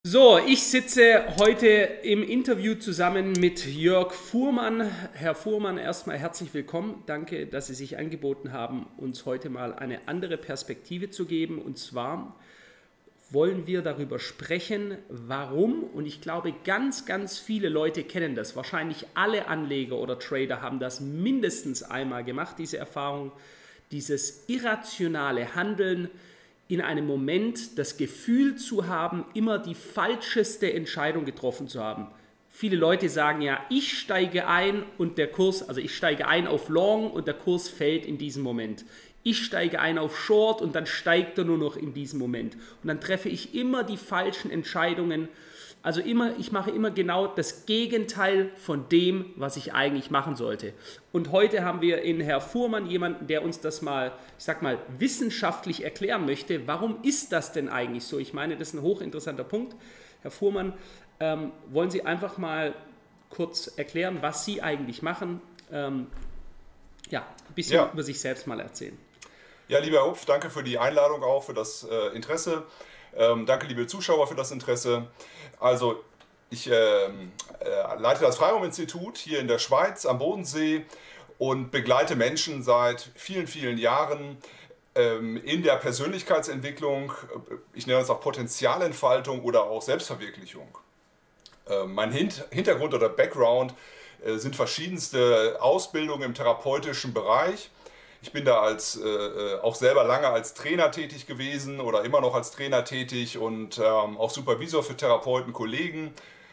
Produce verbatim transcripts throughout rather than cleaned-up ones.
So, ich sitze heute im Interview zusammen mit Jörg Fuhrmann. Herr Fuhrmann, erstmal herzlich willkommen. Danke, dass Sie sich angeboten haben, uns heute mal eine andere Perspektive zu geben. Und zwar wollen wir darüber sprechen, warum, und ich glaube, ganz, ganz viele Leute kennen das. Wahrscheinlich alle Anleger oder Trader haben das mindestens einmal gemacht, diese Erfahrung, dieses irrationale Handeln, in einem Moment das Gefühl zu haben, immer die falscheste Entscheidung getroffen zu haben. Viele Leute sagen ja, ich steige ein und der Kurs, also ich steige ein auf Long und der Kurs fällt in diesem Moment. Ich steige ein auf Short und dann steigt er nur noch in diesem Moment. Und dann treffe ich immer die falschen Entscheidungen. Also immer, ich mache immer genau das Gegenteil von dem, was ich eigentlich machen sollte. Und heute haben wir in Herrn Fuhrmann jemanden, der uns das mal, ich sag mal, wissenschaftlich erklären möchte. Warum ist das denn eigentlich so? Ich meine, das ist ein hochinteressanter Punkt. Herr Fuhrmann, ähm, wollen Sie einfach mal kurz erklären, was Sie eigentlich machen? Ähm, ja, ein bisschen Ja, über sich selbst mal erzählen. ja, lieber Herr Hupf, danke für die Einladung auch, für das äh, Interesse. Ähm, danke, liebe Zuschauer, für das Interesse. Also, ich ähm, äh, leite das Freiraum-Institut hier in der Schweiz am Bodensee und begleite Menschen seit vielen, vielen Jahren ähm, in der Persönlichkeitsentwicklung. äh, Ich nenne das auch Potenzialentfaltung oder auch Selbstverwirklichung. Äh, Mein Hint Hintergrund oder Background äh, sind verschiedenste Ausbildungen im therapeutischen Bereich. Ich bin da als, äh, äh, auch selber lange als Trainer tätig gewesen oder immer noch als Trainer tätig und ähm, auch Supervisor für Therapeuten, Kollegen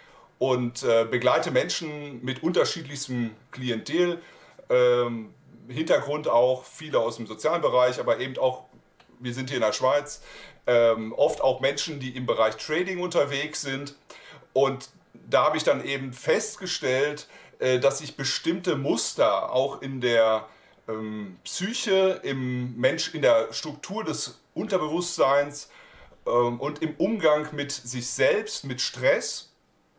und äh, begleite Menschen mit unterschiedlichstem Klientel. Ähm, Hintergrund auch viele aus dem sozialen Bereich, aber eben auch, wir sind hier in der Schweiz, ähm, oft auch Menschen, die im Bereich Trading unterwegs sind. Und da habe ich dann eben festgestellt, äh, dass sich bestimmte Muster auch in der ähm, Psyche, im Mensch, in der Struktur des Unterbewusstseins ähm, und im Umgang mit sich selbst, mit Stress,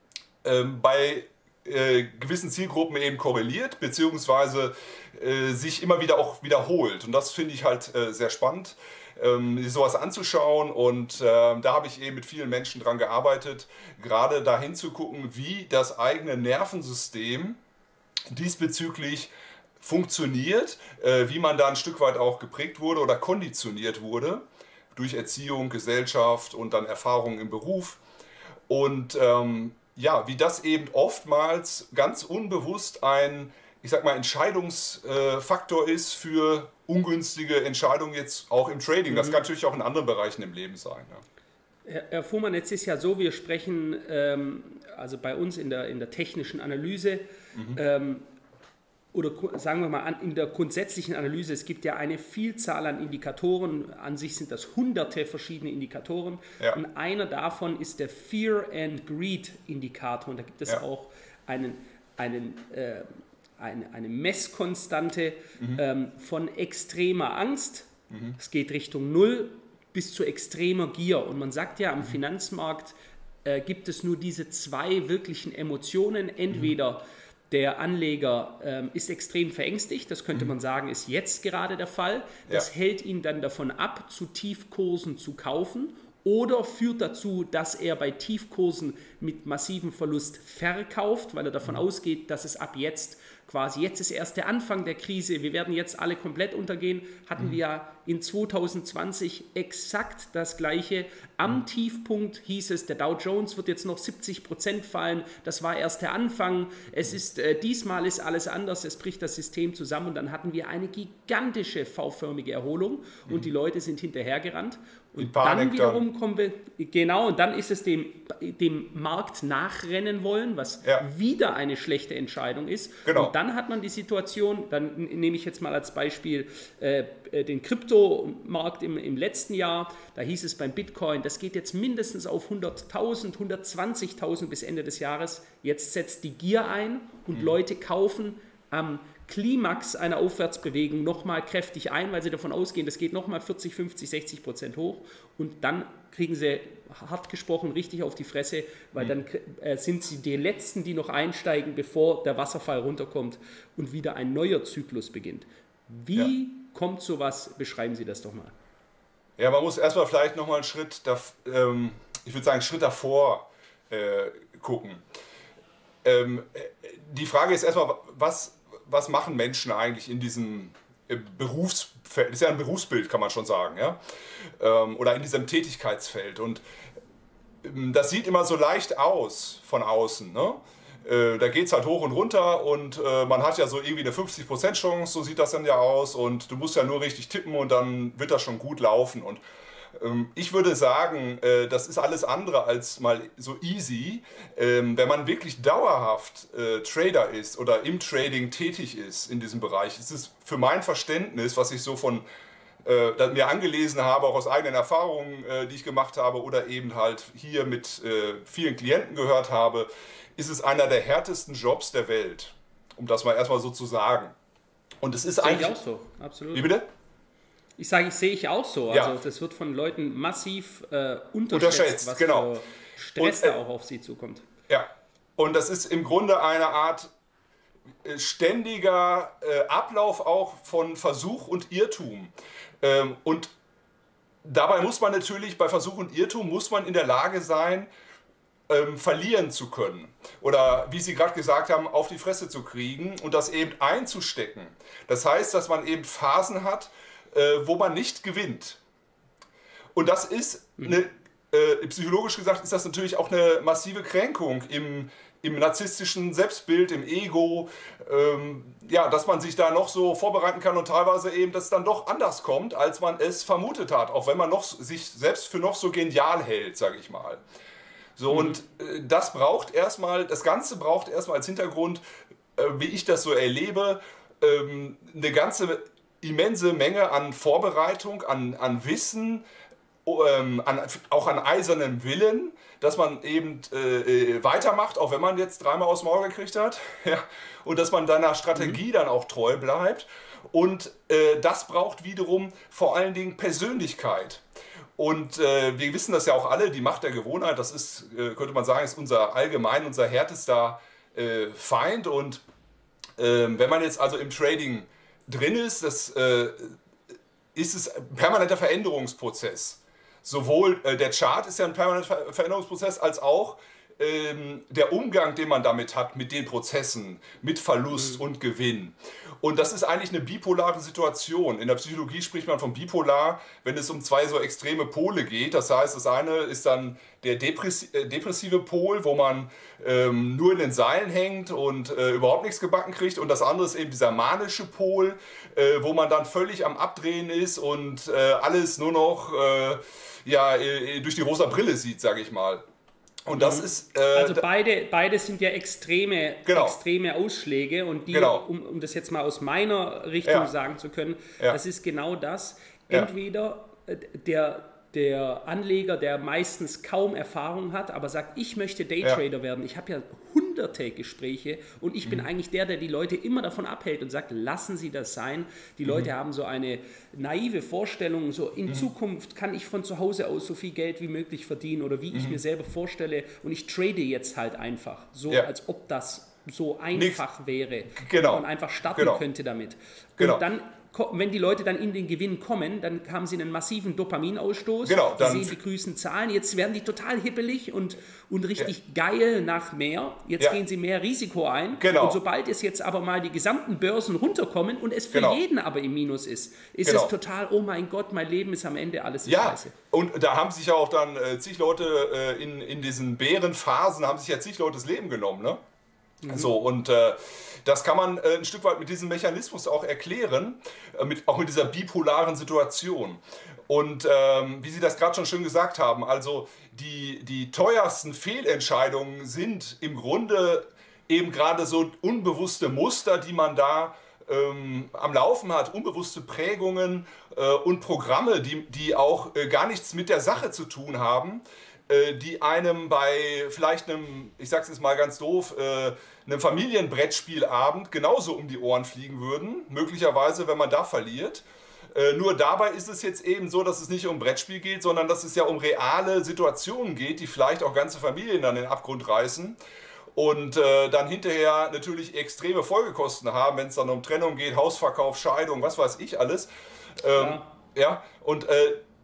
ähm, bei äh, gewissen Zielgruppen eben korreliert, beziehungsweise äh, sich immer wieder auch wiederholt. Und das finde ich halt äh, sehr spannend, ähm, sowas anzuschauen. Und äh, da habe ich eben mit vielen Menschen dran gearbeitet, gerade dahin zu gucken, wie das eigene Nervensystem diesbezüglich funktioniert, äh, wie man da ein Stück weit auch geprägt wurde oder konditioniert wurde durch Erziehung, Gesellschaft und dann Erfahrungen im Beruf. Und ähm, ja, wie das eben oftmals ganz unbewusst ein, ich sag mal, Entscheidungsfaktor ist für ungünstige Entscheidungen jetzt auch im Trading. Das kann natürlich auch in anderen Bereichen im Leben sein. Ja. Herr Herr Fuhrmann, jetzt ist ja so, wir sprechen ähm, also bei uns in der, in der technischen Analyse, ähm, oder gru- sagen wir mal an, in der grundsätzlichen Analyse, es gibt ja eine Vielzahl an Indikatoren, an sich sind das hunderte verschiedene Indikatoren Ja, und einer davon ist der Fear and Greed Indikator und da gibt es ja, auch einen, einen, äh, eine, eine Messkonstante ähm, von extremer Angst, es geht Richtung Null bis zu extremer Gier und man sagt ja am Finanzmarkt äh, gibt es nur diese zwei wirklichen Emotionen, entweder der Anleger ähm, ist extrem verängstigt, das könnte man sagen, ist jetzt gerade der Fall. ja, Das hält ihn dann davon ab, zu Tiefkursen zu kaufen oder führt dazu, dass er bei Tiefkursen mit massivem Verlust verkauft, weil er davon ausgeht, dass es ab jetzt quasi, jetzt ist erst der Anfang der Krise, wir werden jetzt alle komplett untergehen, hatten wir ja in zwanzig zwanzig exakt das Gleiche. Am Tiefpunkt hieß es, der Dow Jones wird jetzt noch siebzig Prozent fallen, das war erst der Anfang, es ist, äh, diesmal ist alles anders, es bricht das System zusammen und dann hatten wir eine gigantische V-förmige Erholung und die Leute sind hinterhergerannt. in Und dann Panik dann. wiederum kommen wir, genau, und dann ist es dem, dem Markt nachrennen wollen, was Ja, wieder eine schlechte Entscheidung ist. Und genau. dann hat man die Situation, dann nehme ich jetzt mal als Beispiel äh, den Kryptomarkt im, im letzten Jahr, da hieß es beim Bitcoin, das geht jetzt mindestens auf hunderttausend, hundertzwanzigtausend bis Ende des Jahres. Jetzt setzt die Gier ein und Leute kaufen am Klimax einer Aufwärtsbewegung nochmal kräftig ein, weil sie davon ausgehen, das geht nochmal vierzig, fünfzig, sechzig Prozent hoch und dann kriegen sie, hart gesprochen, richtig auf die Fresse, weil dann äh, sind sie die Letzten, die noch einsteigen, bevor der Wasserfall runterkommt und wieder ein neuer Zyklus beginnt. Ja. Wie kommt sowas? Beschreiben Sie das doch mal. Ja, man muss erstmal vielleicht nochmal einen Schritt da, ähm, ich würde sagen, einen Schritt davor äh, gucken. Ähm, die Frage ist erstmal, was, was machen Menschen eigentlich in diesem Berufsfeld? Das ist ja ein Berufsbild, kann man schon sagen, ja? Ähm, oder in diesem Tätigkeitsfeld. Und ähm, das sieht immer so leicht aus von außen, ne? Äh, da geht es halt hoch und runter und äh, man hat ja so irgendwie eine fünfzig Prozent Chance, so sieht das dann ja aus, und du musst ja nur richtig tippen und dann wird das schon gut laufen. Und ähm, ich würde sagen, äh, das ist alles andere als mal so easy. Ähm, wenn man wirklich dauerhaft äh, Trader ist oder im Trading tätig ist in diesem Bereich, ist es für mein Verständnis, was ich so von äh, mir angelesen habe, auch aus eigenen Erfahrungen, äh, die ich gemacht habe oder eben halt hier mit äh, vielen Klienten gehört habe, ist es einer der härtesten Jobs der Welt, um das mal erstmal so zu sagen. Und es ist sehe eigentlich... ich auch so, absolut. Wie bitte? Ich sage, ich sehe ich auch so. Also Ja. das wird von Leuten massiv äh, unterschätzt, Unterschätzt, was genau. für Stress Und, äh, da auch auf sie zukommt. Ja, und das ist im Grunde eine Art äh, ständiger äh, Ablauf auch von Versuch und Irrtum. Ähm, und dabei muss man natürlich, bei Versuch und Irrtum muss man in der Lage sein, ähm, verlieren zu können. Oder wie Sie gerade gesagt haben, auf die Fresse zu kriegen und das eben einzustecken. Das heißt, dass man eben Phasen hat, äh, wo man nicht gewinnt. Und das ist eine... Äh, psychologisch gesagt ist das natürlich auch eine massive Kränkung im, im narzisstischen Selbstbild, im Ego, ähm, ja, dass man sich da noch so vorbereiten kann und teilweise eben, dass es dann doch anders kommt, als man es vermutet hat, auch wenn man noch, sich selbst für noch so genial hält, sage ich mal. So, mhm. Und äh, das braucht erstmal, das Ganze braucht erstmal als Hintergrund, äh, wie ich das so erlebe, ähm, eine ganze immense Menge an Vorbereitung, an, an Wissen, Ähm, an, auch an eisernem Willen, dass man eben äh, weitermacht, auch wenn man jetzt dreimal aufs Maul gekriegt hat, ja, und dass man deiner Strategie mhm. dann auch treu bleibt. Und äh, das braucht wiederum vor allen Dingen Persönlichkeit. Und äh, wir wissen das ja auch alle, die Macht der Gewohnheit, das ist, äh, könnte man sagen, ist unser allgemein, unser härtester äh, Feind. Und äh, wenn man jetzt also im Trading drin ist, das äh, ist es ein permanenter Veränderungsprozess. Sowohl äh, der Chart ist ja ein permanenter Ver Veränderungsprozess, als auch ähm, der Umgang, den man damit hat, mit den Prozessen, mit Verlust mhm. und Gewinn. Und das ist eigentlich eine bipolare Situation. In der Psychologie spricht man von bipolar, wenn es um zwei so extreme Pole geht. Das heißt, das eine ist dann der depressi äh, depressive Pol, wo man ähm, nur in den Seilen hängt und äh, überhaupt nichts gebacken kriegt. Und das andere ist eben dieser manische Pol, äh, wo man dann völlig am Abdrehen ist und äh, alles nur noch äh, ja, äh, durch die rosa Brille sieht, sage ich mal. Und das mhm. ist... Äh, also beide, beide sind ja extreme, genau. extreme Ausschläge, und die, genau. um, um das jetzt mal aus meiner Richtung ja. sagen zu können, ja. das ist genau das. Ja. Entweder der, der Anleger, der meistens kaum Erfahrung hat, aber sagt, ich möchte Daytrader ja. werden. Ich habe ja hunderte Gespräche und ich bin mhm. eigentlich der, der die Leute immer davon abhält und sagt, lassen Sie das sein. Die mhm. Leute haben so eine naive Vorstellung, so in mhm. Zukunft kann ich von zu Hause aus so viel Geld wie möglich verdienen oder wie mhm. ich mir selber vorstelle, und ich trade jetzt halt einfach, so ja. als ob das so einfach Nichts. wäre, genau. und man einfach starten genau. könnte damit. Genau. Und dann, wenn die Leute dann in den Gewinn kommen, dann haben sie einen massiven Dopaminausstoß, genau, die sehen die grüßen Zahlen, jetzt werden die total hippelig und, und richtig ja. geil nach mehr, jetzt ja. gehen sie mehr Risiko ein, genau. und sobald es jetzt aber mal die gesamten Börsen runterkommen und es für genau. jeden aber im Minus ist, ist genau. es total, oh mein Gott, mein Leben ist am Ende alles ja. scheiße. Und da haben sich ja auch dann äh, zig Leute äh, in, in diesen Bärenphasen, haben sich ja zig Leute das Leben genommen, ne? Mhm. So, und äh, das kann man äh, ein Stück weit mit diesem Mechanismus auch erklären, äh, mit, auch mit dieser bipolaren Situation. Und ähm, wie Sie das gerade schon schön gesagt haben, also die, die teuersten Fehlentscheidungen sind im Grunde eben gerade so unbewusste Muster, die man da ähm, am Laufen hat, unbewusste Prägungen äh, und Programme, die, die auch äh, gar nichts mit der Sache zu tun haben, die einem bei vielleicht einem, ich sag's jetzt mal ganz doof, äh, einem Familienbrettspielabend genauso um die Ohren fliegen würden, möglicherweise, wenn man da verliert. Äh, nur dabei ist es jetzt eben so, dass es nicht um Brettspiel geht, sondern dass es ja um reale Situationen geht, die vielleicht auch ganze Familien dann in den Abgrund reißen und äh, dann hinterher natürlich extreme Folgekosten haben, wenn es dann um Trennung geht, Hausverkauf, Scheidung, was weiß ich alles. Ähm, ja. ja, und äh,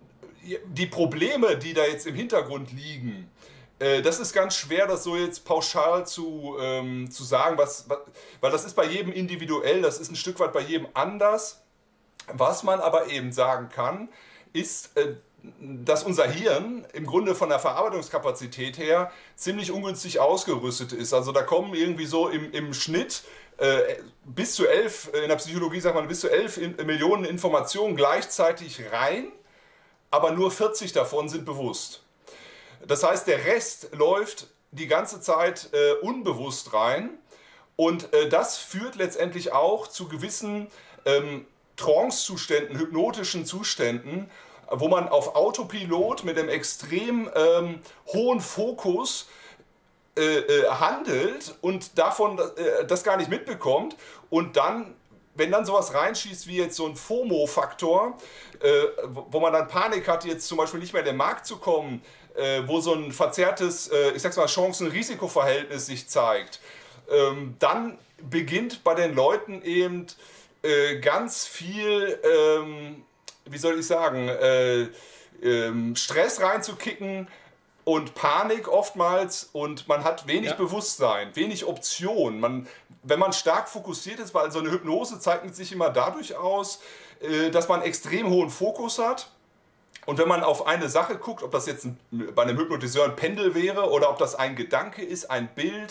die Probleme, die da jetzt im Hintergrund liegen, äh, das ist ganz schwer, das so jetzt pauschal zu, ähm, zu sagen, was, was, weil das ist bei jedem individuell, das ist ein Stück weit bei jedem anders. Was man aber eben sagen kann, ist, äh, dass unser Hirn im Grunde von der Verarbeitungskapazität her ziemlich ungünstig ausgerüstet ist. Also da kommen irgendwie so im, im Schnitt äh, bis zu elf, in der Psychologie sagt man, bis zu elf in, Millionen Informationen gleichzeitig rein, aber nur vierzig davon sind bewusst. Das heißt, der Rest läuft die ganze Zeit äh, unbewusst rein und äh, das führt letztendlich auch zu gewissen ähm, Trance-Zuständen, hypnotischen Zuständen, wo man auf Autopilot mit einem extrem ähm, hohen Fokus äh, äh, handelt und davon äh, das gar nicht mitbekommt. Und dann, wenn dann sowas reinschießt wie jetzt so ein FOMO-Faktor, äh, wo man dann Panik hat, jetzt zum Beispiel nicht mehr in den Markt zu kommen, äh, wo so ein verzerrtes, äh, ich sag's mal, Chancen-Risiko-Verhältnis sich zeigt, ähm, dann beginnt bei den Leuten eben äh, ganz viel... Ähm, wie soll ich sagen, äh, ähm, Stress reinzukicken und Panik oftmals und man hat wenig ja. Bewusstsein, wenig Option. Man, wenn man stark fokussiert ist, weil so eine Hypnose zeichnet sich immer dadurch aus, äh, dass man extrem hohen Fokus hat. Und wenn man auf eine Sache guckt, ob das jetzt ein, bei einem Hypnotiseur ein Pendel wäre oder ob das ein Gedanke ist, ein Bild,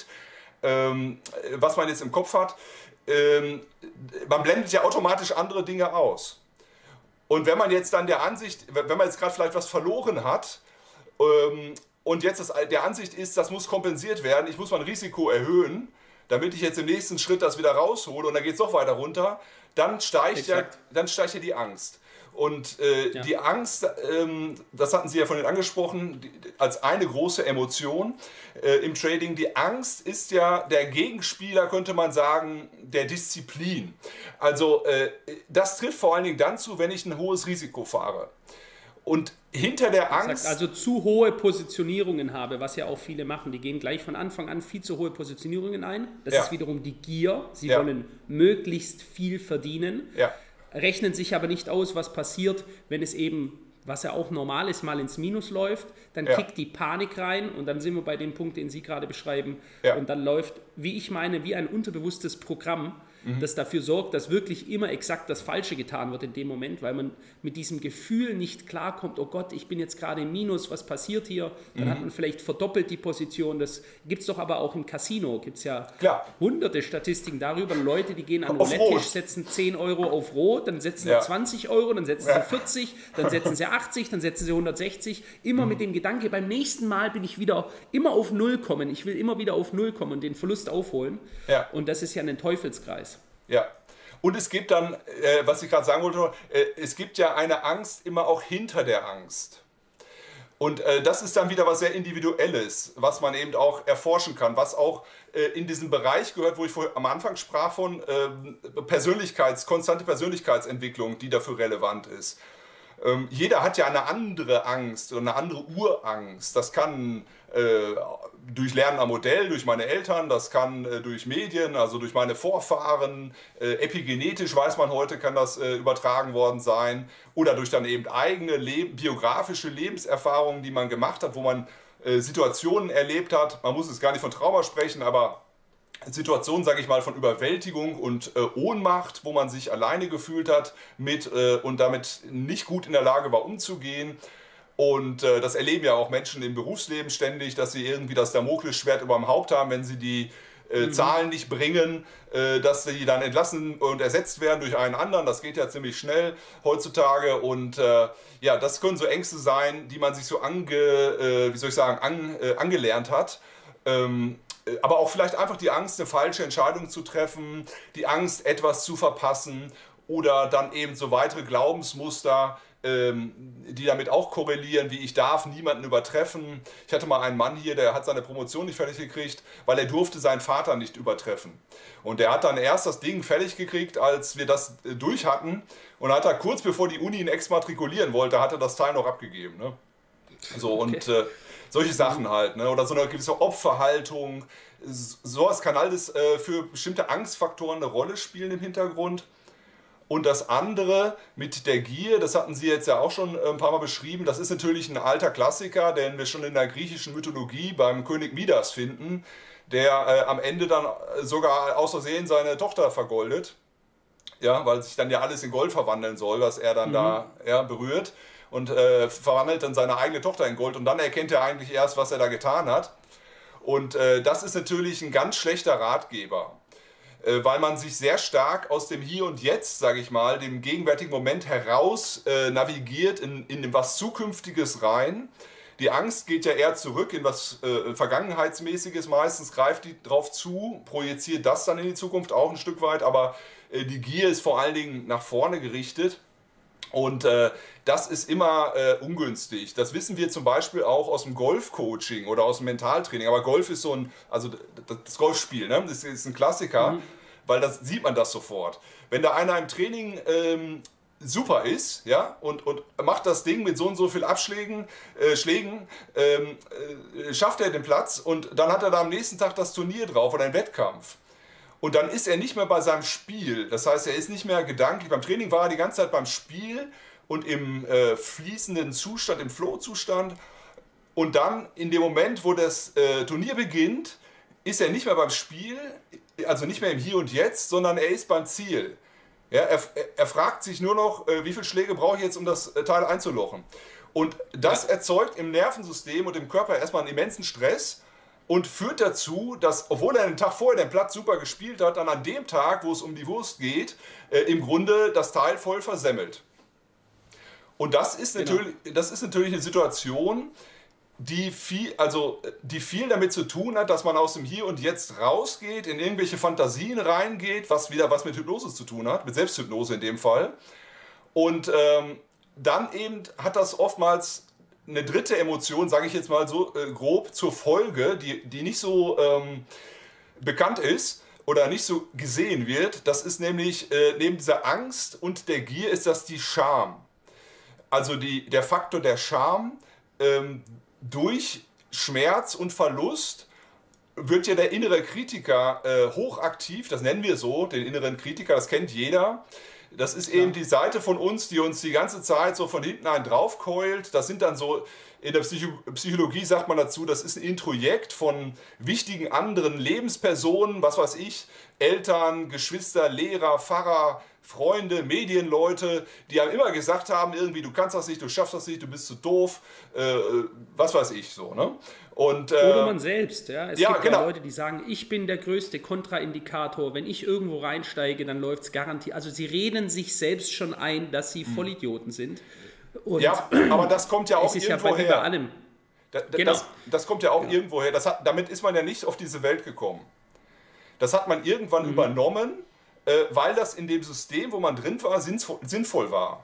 ähm, was man jetzt im Kopf hat, ähm, man blendet ja automatisch andere Dinge aus. Und wenn man jetzt dann der Ansicht, wenn man jetzt gerade vielleicht was verloren hat ähm, und jetzt das, der Ansicht ist, das muss kompensiert werden, ich muss mein Risiko erhöhen, damit ich jetzt im nächsten Schritt das wieder raushole und dann geht es doch weiter runter, dann steigt, ja, dann steigt ja die Angst. Und äh, ja. die Angst, ähm, das hatten Sie ja vorhin angesprochen, die, als eine große Emotion äh, im Trading. Die Angst ist ja der Gegenspieler, könnte man sagen, der Disziplin. Also äh, das trifft vor allen Dingen dann zu, wenn ich ein hohes Risiko fahre. Und hinter der Angst... Also zu hohe Positionierungen habe, was ja auch viele machen. Die gehen gleich von Anfang an viel zu hohe Positionierungen ein. Das ja. ist wiederum die Gier. Sie ja. wollen möglichst viel verdienen. Ja. Rechnen sich aber nicht aus, was passiert, wenn es eben, was ja auch normal ist, mal ins Minus läuft. Dann ja. kickt die Panik rein und dann sind wir bei dem Punkt, den Sie gerade beschreiben. Ja. Und dann läuft, wie ich meine, wie ein unterbewusstes Programm, mhm. das dafür sorgt, dass wirklich immer exakt das Falsche getan wird in dem Moment, weil man mit diesem Gefühl nicht klarkommt, oh Gott, ich bin jetzt gerade im Minus, was passiert hier? Dann mhm. hat man vielleicht verdoppelt die Position. Das gibt es doch aber auch im Casino. Gibt es ja Klar. hunderte Statistiken darüber. Leute, die gehen an den Roulette-Tisch, setzen zehn Euro auf Rot, dann setzen ja. sie zwanzig Euro, dann setzen ja. sie vierzig, dann setzen sie achtzig, dann setzen sie hundertsechzig. Immer mhm. mit dem Gedanke, beim nächsten Mal bin ich wieder immer auf Null kommen. Ich will immer wieder auf Null kommen und den Verlust aufholen. Ja. Und das ist ja ein Teufelskreis. Ja. Und es gibt dann, äh, was ich gerade sagen wollte, äh, es gibt ja eine Angst immer auch hinter der Angst. Und äh, das ist dann wieder was sehr Individuelles, was man eben auch erforschen kann, was auch äh, in diesen Bereich gehört, wo ich vor, am Anfang sprach von äh, Persönlichkeits-, konstante Persönlichkeitsentwicklung, die dafür relevant ist. Ähm, jeder hat ja eine andere Angst oder eine andere Urangst. Das kann äh, durch Lernen am Modell, durch meine Eltern, das kann äh, durch Medien, also durch meine Vorfahren, äh, epigenetisch weiß man heute, kann das äh, übertragen worden sein, oder durch dann eben eigene Leb- biografische Lebenserfahrungen, die man gemacht hat, wo man äh, Situationen erlebt hat. Man muss jetzt gar nicht von Trauma sprechen, aber Situationen, sage ich mal, von Überwältigung und äh, Ohnmacht, wo man sich alleine gefühlt hat mit äh, und damit nicht gut in der Lage war, umzugehen. Und äh, das erleben ja auch Menschen im Berufsleben ständig, dass sie irgendwie das Damoklesschwert über dem Haupt haben, wenn sie die äh, mhm. Zahlen nicht bringen, äh, dass sie dann entlassen und ersetzt werden durch einen anderen. Das geht ja ziemlich schnell heutzutage. Und äh, ja, das können so Ängste sein, die man sich so ange, äh, wie soll ich sagen, an, äh, angelernt hat. Ähm, aber auch vielleicht einfach die Angst, eine falsche Entscheidung zu treffen, die Angst, etwas zu verpassen oder dann eben so weitere Glaubensmuster, ähm, die damit auch korrelieren, wie ich darf niemanden übertreffen. Ich hatte mal einen Mann hier, der hat seine Promotion nicht fertig gekriegt, weil er durfte seinen Vater nicht übertreffen. Und der hat dann erst das Ding fertig gekriegt, als wir das äh, durch hatten, und hat er kurz bevor die Uni ihn exmatrikulieren wollte, hat er das Teil noch abgegeben. Ne? So, okay. und äh, solche Sachen halt, ne? Oder so eine gewisse Opferhaltung. Sowas kann alles äh, für bestimmte Angstfaktoren eine Rolle spielen im Hintergrund. Und das andere mit der Gier, das hatten Sie jetzt ja auch schon ein paar Mal beschrieben, das ist natürlich ein alter Klassiker, den wir schon in der griechischen Mythologie beim König Midas finden, der äh, am Ende dann sogar aus Versehen seine Tochter vergoldet, ja, weil sich dann ja alles in Gold verwandeln soll, was er dann mhm. da ja, berührt, und äh, verwandelt dann seine eigene Tochter in Gold, und dann erkennt er eigentlich erst, was er da getan hat. Und äh, das ist natürlich ein ganz schlechter Ratgeber, weil man sich sehr stark aus dem Hier und Jetzt, sage ich mal, dem gegenwärtigen Moment heraus äh, navigiert in, in was Zukünftiges rein. Die Angst geht ja eher zurück in was äh, Vergangenheitsmäßiges, meistens greift die drauf zu, projiziert das dann in die Zukunft auch ein Stück weit, aber äh, die Gier ist vor allen Dingen nach vorne gerichtet. Und äh, das ist immer äh, ungünstig. Das wissen wir zum Beispiel auch aus dem Golfcoaching oder aus dem Mentaltraining. Aber Golf ist so ein, also das Golfspiel, ne? Das ist ein Klassiker, mhm. weil das sieht man das sofort. Wenn da einer im Training ähm, super ist, ja, und, und macht das Ding mit so und so viel Abschlägen, äh, Schlägen, ähm, äh, schafft er den Platz, und dann hat er da am nächsten Tag das Turnier drauf oder einen Wettkampf. Und dann ist er nicht mehr bei seinem Spiel. Das heißt, er ist nicht mehr gedanklich. Beim Training war er die ganze Zeit beim Spiel und im äh, fließenden Zustand, im Flow-Zustand. Und dann in dem Moment, wo das äh, Turnier beginnt, ist er nicht mehr beim Spiel, also nicht mehr im Hier und Jetzt, sondern er ist beim Ziel. Ja, er, er fragt sich nur noch, äh, wie viele Schläge brauche ich jetzt, um das äh, Teil einzulochen. Und das erzeugt im Nervensystem und im Körper erstmal einen immensen Stress. Und führt dazu, dass, obwohl er den Tag vorher den Platz super gespielt hat, dann an dem Tag, wo es um die Wurst geht, äh, im Grunde das Teil voll versemmelt. Und das ist, genau. natürlich, das ist natürlich eine Situation, die viel, also, die viel damit zu tun hat, dass man aus dem Hier und Jetzt rausgeht, in irgendwelche Fantasien reingeht, was wieder was mit Hypnose zu tun hat, mit Selbsthypnose in dem Fall. Und ähm, dann eben hat das oftmals eine dritte Emotion, sage ich jetzt mal so äh, grob, zur Folge, die, die nicht so ähm, bekannt ist oder nicht so gesehen wird. Das ist nämlich, äh, neben dieser Angst und der Gier, ist das die Scham. Also die, der Faktor der Scham, ähm, durch Schmerz und Verlust wird ja der innere Kritiker äh, hochaktiv, das nennen wir so, den inneren Kritiker, das kennt jeder. Das ist eben die Seite von uns, die uns die ganze Zeit so von hinten einen draufkeult. Das sind dann so, in der Psycho Psychologie sagt man dazu, das ist ein Introjekt von wichtigen anderen Lebenspersonen, was weiß ich, Eltern, Geschwister, Lehrer, Pfarrer, Freunde, Medienleute, die einem immer gesagt haben, irgendwie, du kannst das nicht, du schaffst das nicht, du bist zu doof, äh, was weiß ich so, ne? Und, äh, oder man selbst, ja. Es ja, gibt genau. ja Leute, die sagen, ich bin der größte Kontraindikator, wenn ich irgendwo reinsteige, dann läuft es garantiert. Also sie reden sich selbst schon ein, dass sie Vollidioten sind. Und ja, aber das kommt ja auch irgendwo ja her. Über allem. Da, da, genau. das, das kommt ja auch genau. irgendwo her. Das hat, damit ist man ja nicht auf diese Welt gekommen. Das hat man irgendwann mhm. übernommen, äh, weil das in dem System, wo man drin war, sinnvoll, sinnvoll war.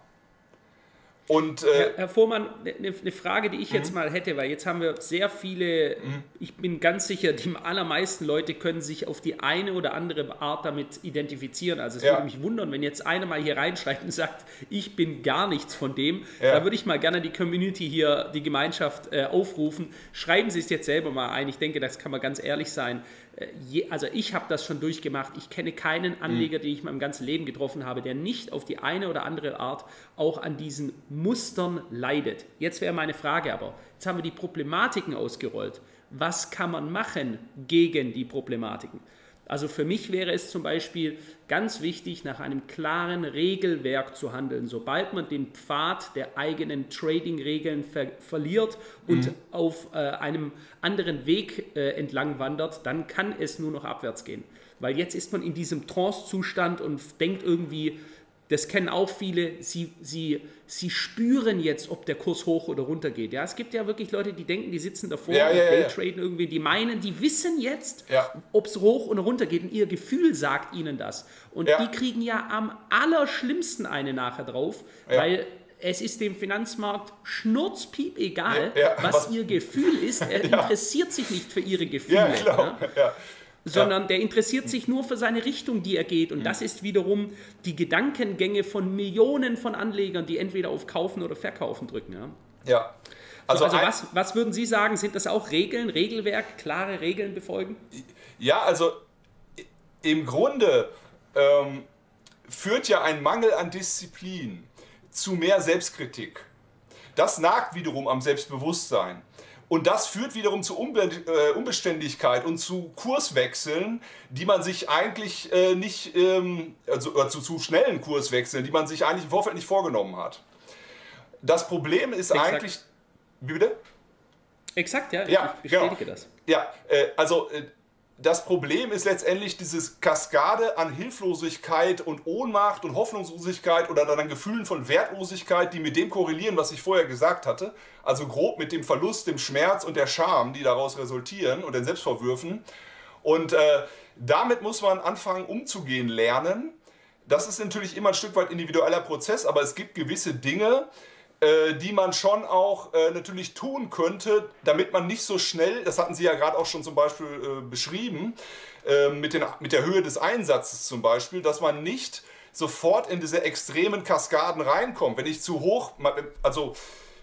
Und, äh, Herr, Herr Fuhrmann, eine, eine Frage, die ich jetzt mhm. mal hätte, weil jetzt haben wir sehr viele, mhm. ich bin ganz sicher, die allermeisten Leute können sich auf die eine oder andere Art damit identifizieren. Also es ja. würde mich wundern, wenn jetzt einer mal hier reinschreibt und sagt, ich bin gar nichts von dem. Ja. Da würde ich mal gerne die Community hier, die Gemeinschaft äh, aufrufen. Schreiben Sie es jetzt selber mal ein. Ich denke, das kann man ganz ehrlich sein. Je, also ich habe das schon durchgemacht. Ich kenne keinen Anleger, den ich in meinem ganzen Leben getroffen habe, der nicht auf die eine oder andere Art auch an diesen Mustern leidet. Jetzt wäre meine Frage aber, jetzt haben wir die Problematiken ausgerollt. Was kann man machen gegen die Problematiken? Also für mich wäre es zum Beispiel ganz wichtig, nach einem klaren Regelwerk zu handeln. Sobald man den Pfad der eigenen Trading-Regeln ver verliert und mhm. auf äh, einem anderen Weg äh, entlang wandert, dann kann es nur noch abwärts gehen. Weil jetzt ist man in diesem Trance-Zustand und denkt irgendwie, das kennen auch viele, sie, sie, sie spüren jetzt, ob der Kurs hoch oder runter geht. Ja, es gibt ja wirklich Leute, die denken, die sitzen davor ja, und ja, daytraden ja. irgendwie, die meinen, die wissen jetzt, ja. ob es hoch oder runter geht und ihr Gefühl sagt ihnen das. Und ja. die kriegen ja am allerschlimmsten eine nachher drauf, ja. weil es ist dem Finanzmarkt schnurzpiep egal, ja, ja. was, was ihr Gefühl ist. Er ja. interessiert sich nicht für ihre Gefühle. Ja, klar. Ja. Ja. Sondern ja. der interessiert sich nur für seine Richtung, die er geht. Und mhm. das ist wiederum die Gedankengänge von Millionen von Anlegern, die entweder auf Kaufen oder Verkaufen drücken. Ja, ja. Also, so, also was, was würden Sie sagen, sind das auch Regeln, Regelwerk, klare Regeln befolgen? Ja, also im Grunde ähm, führt ja ein Mangel an Disziplin zu mehr Selbstkritik. Das nagt wiederum am Selbstbewusstsein. Und das führt wiederum zu Unbe äh, Unbeständigkeit und zu Kurswechseln, die man sich eigentlich äh, nicht, ähm, also oder zu zu schnellen Kurswechseln, die man sich eigentlich im Vorfeld nicht vorgenommen hat. Das Problem ist Exakt. eigentlich... Wie bitte? Exakt, ja, Ja, ich bestätige genau. das. Ja, äh, also äh, das Problem ist letztendlich dieses Kaskade an Hilflosigkeit und Ohnmacht und Hoffnungslosigkeit oder dann an Gefühlen von Wertlosigkeit, die mit dem korrelieren, was ich vorher gesagt hatte. Also grob mit dem Verlust, dem Schmerz und der Scham, die daraus resultieren und den Selbstvorwürfen. Und äh, damit muss man anfangen umzugehen lernen. Das ist natürlich immer ein Stück weit individueller Prozess, aber es gibt gewisse Dinge, die man schon auch äh, natürlich tun könnte, damit man nicht so schnell, das hatten Sie ja gerade auch schon zum Beispiel äh, beschrieben, äh, mit, den, mit der Höhe des Einsatzes zum Beispiel, dass man nicht sofort in diese extremen Kaskaden reinkommt. Wenn ich zu hoch, also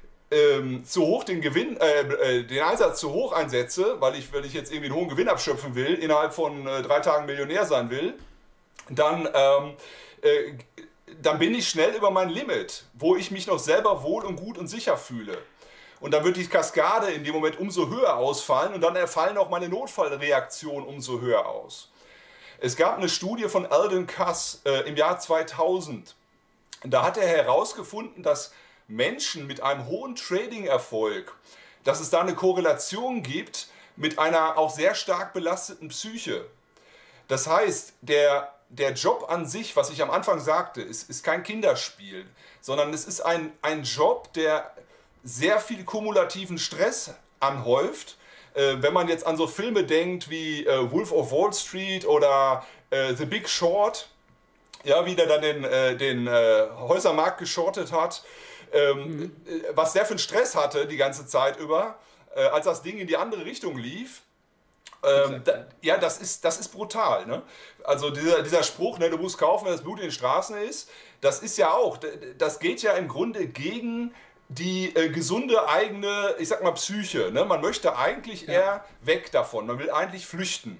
ähm, zu hoch den Gewinn, äh, den Einsatz zu hoch einsetze, weil ich, wenn ich jetzt irgendwie einen hohen Gewinn abschöpfen will, innerhalb von äh, drei Tagen Millionär sein will, dann ähm, äh, dann bin ich schnell über mein Limit, wo ich mich noch selber wohl und gut und sicher fühle. Und dann wird die Kaskade in dem Moment umso höher ausfallen und dann fallen auch meine Notfallreaktionen umso höher aus. Es gab eine Studie von Aldon Cass äh, im Jahr zweitausend. Da hat er herausgefunden, dass Menschen mit einem hohen Trading-Erfolg, dass es da eine Korrelation gibt mit einer auch sehr stark belasteten Psyche. Das heißt, der Der Job an sich, was ich am Anfang sagte, ist, ist kein Kinderspiel, sondern es ist ein, ein Job, der sehr viel kumulativen Stress anhäuft. Äh, wenn man jetzt an so Filme denkt wie äh, Wolf of Wall Street oder äh, The Big Short, ja, wie der dann den, äh, den äh, Häusermarkt geschortet hat, ähm, mhm. was der für einen Stress hatte die ganze Zeit über, äh, als das Ding in die andere Richtung lief. Ähm, da, ja, das ist, das ist brutal. Ne? Also dieser, dieser Spruch, ne, du musst kaufen, wenn das Blut in den Straßen ist, das ist ja auch, das geht ja im Grunde gegen die äh, gesunde eigene, ich sag mal, Psyche. Ne? Man möchte eigentlich ja. eher weg davon, man will eigentlich flüchten.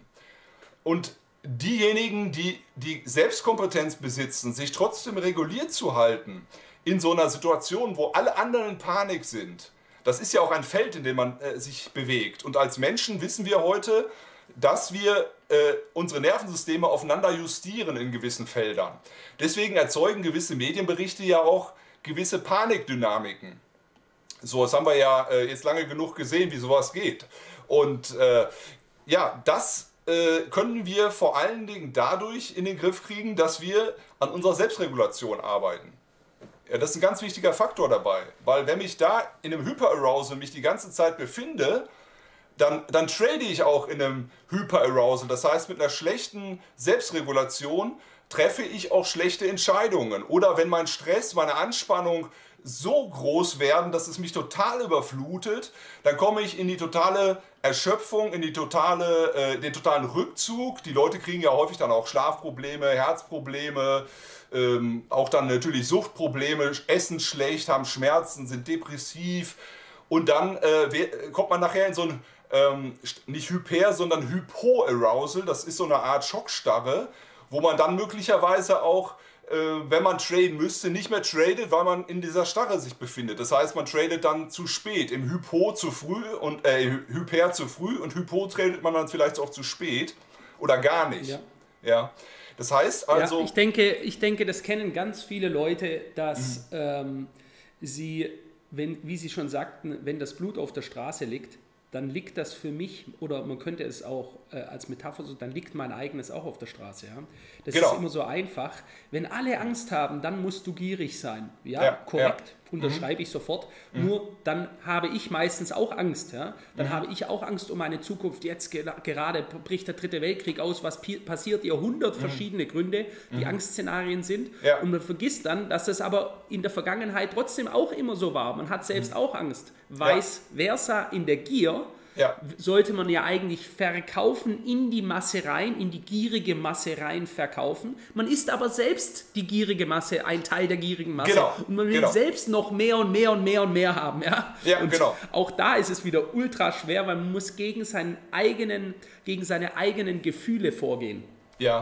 Und diejenigen, die die Selbstkompetenz besitzen, sich trotzdem reguliert zu halten, in so einer Situation, wo alle anderen in Panik sind, das ist ja auch ein Feld, in dem man äh, sich bewegt. Und als Menschen wissen wir heute, dass wir äh, unsere Nervensysteme aufeinander justieren in gewissen Feldern. Deswegen erzeugen gewisse Medienberichte ja auch gewisse Panikdynamiken. So, das haben wir ja äh, jetzt lange genug gesehen, wie sowas geht. Und äh, ja, das äh, können wir vor allen Dingen dadurch in den Griff kriegen, dass wir an unserer Selbstregulation arbeiten. Ja, das ist ein ganz wichtiger Faktor dabei, weil wenn ich da in einem Hyperarousal mich die ganze Zeit befinde, dann, dann trade ich auch in einem Hyperarousal. Das heißt, mit einer schlechten Selbstregulation treffe ich auch schlechte Entscheidungen. Oder wenn mein Stress, meine Anspannung so groß werden, dass es mich total überflutet, dann komme ich in die totale Erschöpfung, in die totale, äh, den totalen Rückzug. Die Leute kriegen ja häufig dann auch Schlafprobleme, Herzprobleme, ähm, auch dann natürlich Suchtprobleme, essen schlecht, haben Schmerzen, sind depressiv und dann äh, kommt man nachher in so ein, ähm, nicht Hyper, sondern Hypo-Arousal, das ist so eine Art Schockstarre, wo man dann möglicherweise auch, äh, wenn man traden müsste, nicht mehr tradet, weil man in dieser Starre sich befindet. Das heißt, man tradet dann zu spät, im Hypo zu früh und äh, Hyper zu früh und Hypo tradet man dann vielleicht auch zu spät oder gar nicht. Ja. Ja. Das heißt also... Ja, ich denke, ich denke, das kennen ganz viele Leute, dass mhm. ähm, sie, wenn, wie Sie schon sagten, wenn das Blut auf der Straße liegt, dann liegt das für mich, oder man könnte es auch äh, als Metapher so, dann liegt mein eigenes auch auf der Straße. Ja? Das genau. ist immer so einfach. Wenn alle Angst haben, dann musst du gierig sein. Ja, ja korrekt, ja. unterschreibe mhm. ich sofort. Mhm. Nur dann habe ich meistens auch Angst. Ja? Dann mhm. habe ich auch Angst um meine Zukunft. Jetzt ge gerade bricht der dritte Weltkrieg aus. Was passiert? Ihr hundert mhm. verschiedene Gründe, die mhm. Angstszenarien sind. Ja. Und man vergisst dann, dass das aber in der Vergangenheit trotzdem auch immer so war. Man hat selbst mhm. auch Angst. Vice ja. versa in der Gier. Ja. Sollte man ja eigentlich verkaufen, in die Masse rein, in die gierige Masse rein verkaufen. Man ist aber selbst die gierige Masse, ein Teil der gierigen Masse. Genau. Und man will genau. selbst noch mehr und mehr und mehr und mehr haben. Ja? Ja, und genau. auch da ist es wieder ultra schwer, weil man muss gegen, seinen eigenen, gegen seine eigenen Gefühle vorgehen. Ja,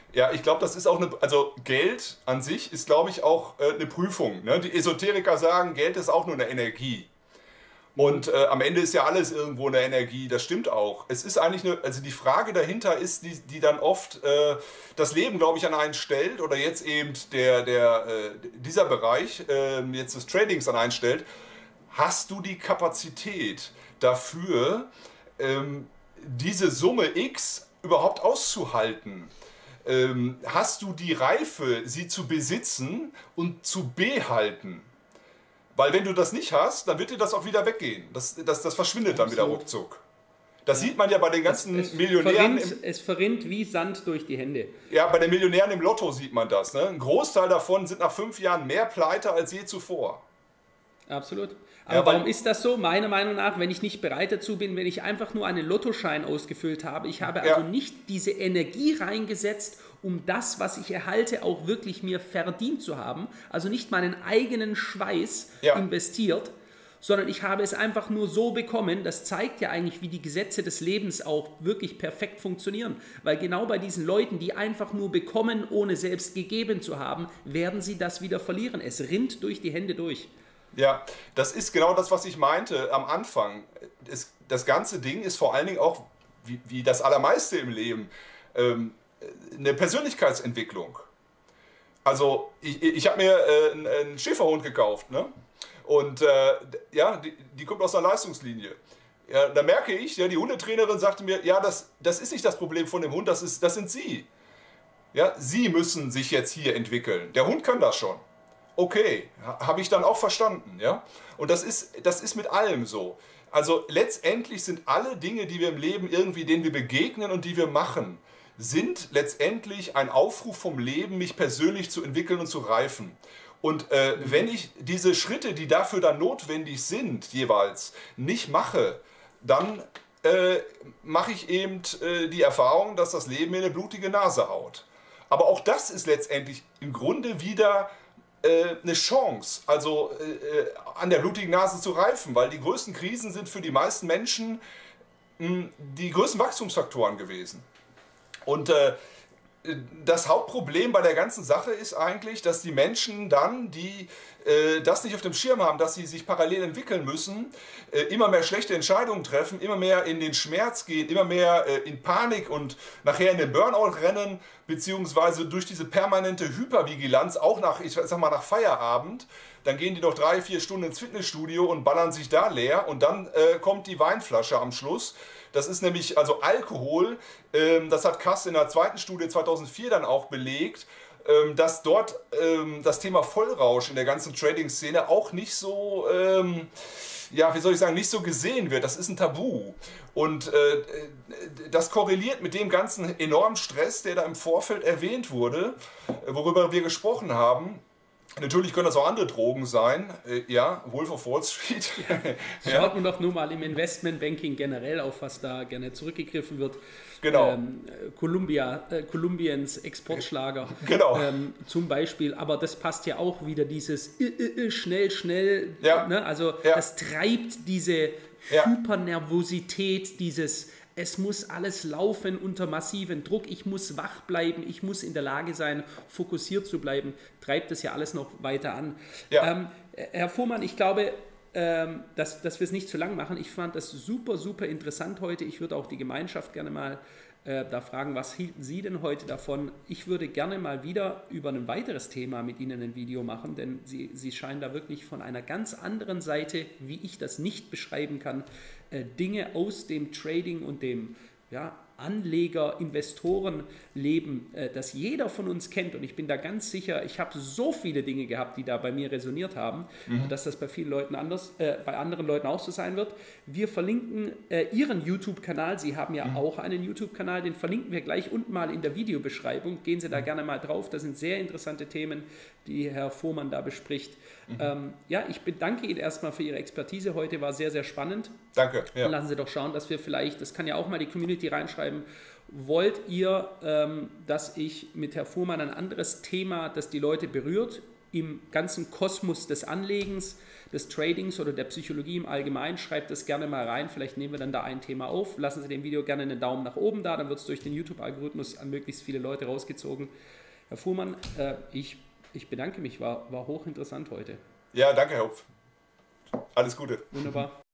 Ja, ich glaube, das ist auch eine, also Geld an sich ist, glaube ich, auch äh, eine Prüfung. Ne? Die Esoteriker sagen, Geld ist auch nur eine Energie. Und äh, am Ende ist ja alles irgendwo eine Energie, das stimmt auch. Es ist eigentlich eine, also die Frage dahinter ist, die, die dann oft äh, das Leben, glaube ich, an einen stellt oder jetzt eben der, der, äh, dieser Bereich, äh, jetzt des Tradings an einen stellt. Hast du die Kapazität dafür, ähm, diese Summe X überhaupt auszuhalten? Ähm, hast du die Reife, sie zu besitzen und zu behalten? Weil wenn du das nicht hast, dann wird dir das auch wieder weggehen. Das, das, das verschwindet dann wieder ruckzuck. Das ja. sieht man ja bei den ganzen es, es Millionären. Verrinnt, im, es verrinnt wie Sand durch die Hände. Ja, bei den Millionären im Lotto sieht man das. Ne? Ein Großteil davon sind nach fünf Jahren mehr pleite als je zuvor. Absolut. Aber ja, warum ist das so? Meiner Meinung nach, wenn ich nicht bereit dazu bin, wenn ich einfach nur einen Lottoschein ausgefüllt habe, ich habe also ja. nicht diese Energie reingesetzt, um das, was ich erhalte, auch wirklich mir verdient zu haben, also nicht meinen eigenen Schweiß ja. investiert, sondern ich habe es einfach nur so bekommen. Das zeigt ja eigentlich, wie die Gesetze des Lebens auch wirklich perfekt funktionieren. Weil genau bei diesen Leuten, die einfach nur bekommen, ohne selbst gegeben zu haben, werden sie das wieder verlieren. Es rinnt durch die Hände durch. Ja, das ist genau das, was ich meinte am Anfang. Es, das ganze Ding ist vor allen Dingen auch, wie, wie das Allermeiste im Leben, ähm, eine Persönlichkeitsentwicklung. Also ich, ich habe mir äh, einen, einen Schäferhund gekauft, ne? Und äh, ja, die, die kommt aus einer Leistungslinie. Ja, da merke ich, ja, die Hundetrainerin sagte mir, ja, das, das ist nicht das Problem von dem Hund, das, ist, das sind Sie. Ja, Sie müssen sich jetzt hier entwickeln. Der Hund kann das schon. Okay, habe ich dann auch verstanden, ja. Und das ist, das ist mit allem so. Also letztendlich sind alle Dinge, die wir im Leben irgendwie, denen wir begegnen und die wir machen, sind letztendlich ein Aufruf vom Leben, mich persönlich zu entwickeln und zu reifen. Und äh, mhm. wenn ich diese Schritte, die dafür dann notwendig sind, jeweils nicht mache, dann äh, mache ich eben äh, die Erfahrung, dass das Leben mir eine blutige Nase haut. Aber auch das ist letztendlich im Grunde wieder eine Chance, also äh, an der blutigen Nase zu reifen, weil die größten Krisen sind für die meisten Menschen mh, die größten Wachstumsfaktoren gewesen. Und äh, das Hauptproblem bei der ganzen Sache ist eigentlich, dass die Menschen dann, die äh, das nicht auf dem Schirm haben, dass sie sich parallel entwickeln müssen, äh, immer mehr schlechte Entscheidungen treffen, immer mehr in den Schmerz gehen, immer mehr äh, in Panik und nachher in den Burnout rennen, beziehungsweise durch diese permanente Hypervigilanz, auch nach, ich sag mal, nach Feierabend, dann gehen die noch drei, vier Stunden ins Fitnessstudio und ballern sich da leer und dann äh, kommt die Weinflasche am Schluss. Das ist nämlich, also Alkohol, ähm, das hat Kass in der zweiten Studie zweitausendvier dann auch belegt, ähm, dass dort ähm, das Thema Vollrausch in der ganzen Trading-Szene auch nicht so, ähm, ja, wie soll ich sagen, nicht so gesehen wird. Das ist ein Tabu. Und äh, das korreliert mit dem ganzen enormen Stress, der da im Vorfeld erwähnt wurde, worüber wir gesprochen haben. Natürlich können das auch andere Drogen sein, ja, Wolf of Wall Street. Ja, schaut man doch nur mal im Investmentbanking generell auf, was da gerne zurückgegriffen wird. Genau. Ähm, Columbia, äh, Columbiens Exportschlager genau. ähm, zum Beispiel, aber das passt ja auch wieder dieses äh, äh, schnell, schnell, ja. ne? Also ja. das treibt diese ja. Hypernervosität, dieses es muss alles laufen unter massivem Druck, ich muss wach bleiben, ich muss in der Lage sein, fokussiert zu bleiben, treibt das ja alles noch weiter an. Ja. Ähm, Herr Fuhrmann, ich glaube, ähm, dass, dass wir es nicht zu lang machen. Ich fand das super, super interessant heute. Ich würde auch die Gemeinschaft gerne mal äh, da fragen, was hielten Sie denn heute davon? Ich würde gerne mal wieder über ein weiteres Thema mit Ihnen ein Video machen, denn Sie, Sie scheinen da wirklich von einer ganz anderen Seite, wie ich das nicht beschreiben kann, äh, Dinge aus dem Trading und dem ja, Anleger, Investorenleben, äh, das jeder von uns kennt. Und ich bin da ganz sicher, ich habe so viele Dinge gehabt, die da bei mir resoniert haben, mhm. dass das bei vielen Leuten anders, äh, bei anderen Leuten auch so sein wird. Wir verlinken äh, Ihren YouTube-Kanal. Sie haben ja mhm. auch einen YouTube-Kanal, den verlinken wir gleich unten mal in der Videobeschreibung. Gehen Sie da gerne mal drauf. Das sind sehr interessante Themen, die Herr Fuhrmann da bespricht. Mhm. Ähm, ja, ich bedanke Ihnen erstmal für Ihre Expertise heute, war sehr, sehr spannend. Danke. Ja. Dann lassen Sie doch schauen, dass wir vielleicht, das kann ja auch mal die Community reinschreiben, wollt ihr, ähm, dass ich mit Herrn Fuhrmann ein anderes Thema, das die Leute berührt, im ganzen Kosmos des Anlegens, des Tradings oder der Psychologie im Allgemeinen, schreibt das gerne mal rein. Vielleicht nehmen wir dann da ein Thema auf. Lassen Sie dem Video gerne einen Daumen nach oben da, dann wird es durch den YouTube-Algorithmus an möglichst viele Leute rausgezogen. Herr Fuhrmann, äh, ich, ich bedanke mich, war, war hochinteressant heute. Ja, danke, Herr Hupf. Alles Gute. Wunderbar.